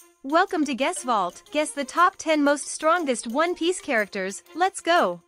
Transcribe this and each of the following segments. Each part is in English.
Welcome to Guess Vault. Guess the top 10 most strongest One Piece characters. Let's go!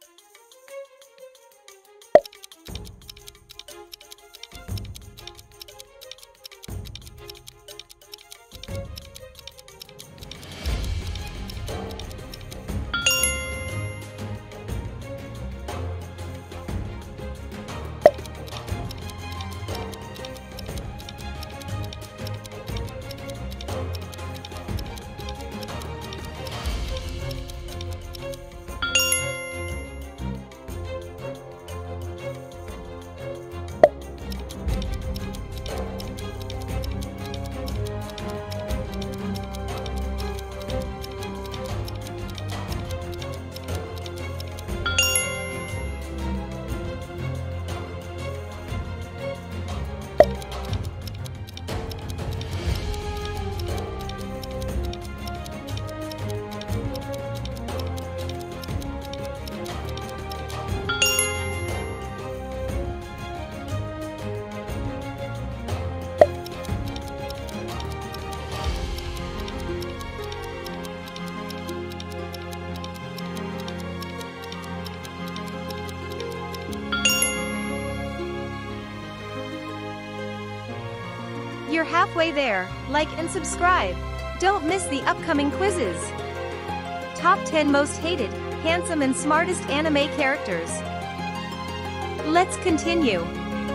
You're halfway there. Like and subscribe. Don't miss the upcoming quizzes. Top 10 most hated, handsome and smartest anime characters. Let's continue.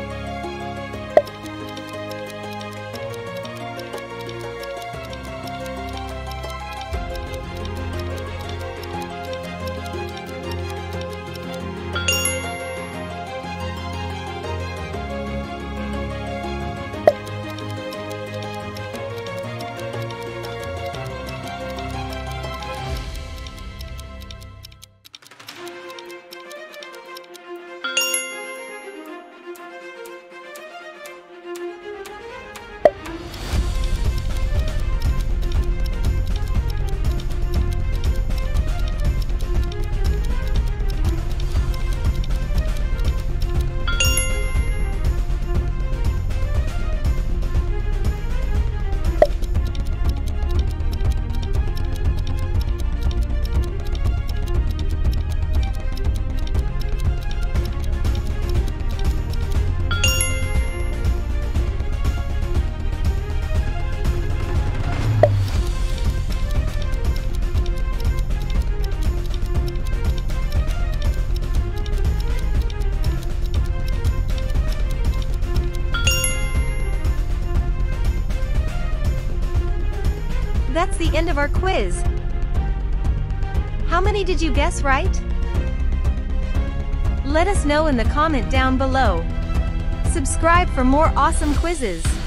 That's the end of our quiz. How many did you guess right? Let us know in the comment down below. Subscribe for more awesome quizzes.